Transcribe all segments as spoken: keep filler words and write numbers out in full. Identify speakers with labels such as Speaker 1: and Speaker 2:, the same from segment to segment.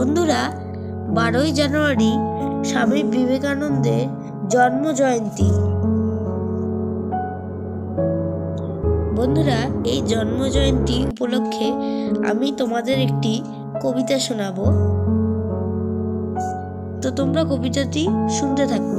Speaker 1: বন্ধুরা, বারোই জানুয়ারি স্বামী বিবেকানন্দের জন্ম জয়ন্তী। বন্ধুরা, এই জন্ম জয়ন্তী উপলক্ষে আমি তোমাদের একটি কবিতা শোনাবো, তো তোমরা কবিতাটি শুনতে থাকো।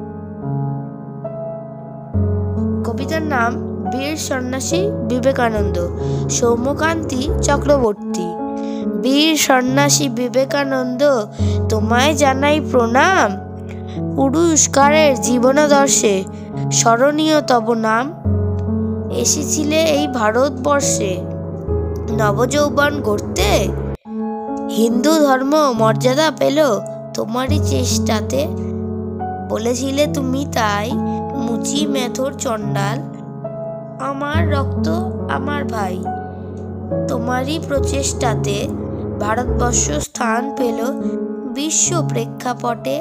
Speaker 1: কবিতার নাম বীর সন্ন্যাসী বিবেকানন্দ, সৌম্যকান্তি চক্রবর্তী। বীর সন্ন্যাসী বিবেকানন্দ, তোমায় জানাই প্রণাম। পুরস্কারের জীবনাদর্শে স্মরণীয় তব নাম। এসেছিলে এই ভারতবর্ষে নবযৌবন গড়তে। হিন্দু ধর্ম মর্যাদা পেল তোমারই চেষ্টাতে। বলেছিলে তুমি তাই মুচি মেথর চণ্ডাল, আমার রক্ত আমার ভাই। তোমারই প্রচেষ্টাতে ভারতবর্ষ স্থান পেল বিশ্ব প্রেক্ষাপটে।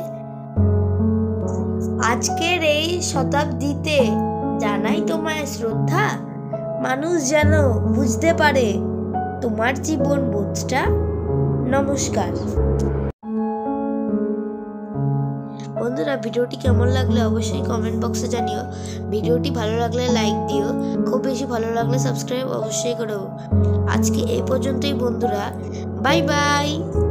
Speaker 1: আজকের এই শতাব্দীতে জানাই তোমায় শ্রদ্ধা। মানুষ যেন বুঝতে পারে তোমার জীবন বোধটা। নমস্কার। বন্ধুরা, ভিডিওটি কেমন লাগলে অবশ্যই কমেন্ট বক্সে জানিও। ভিডিওটি ভালো লাগলে লাইক দিও, খুব বেশি ভালো লাগলে সাবস্ক্রাইব অবশ্যই করো। আজকে এই পর্যন্তই বন্ধুরা, বাই বাই।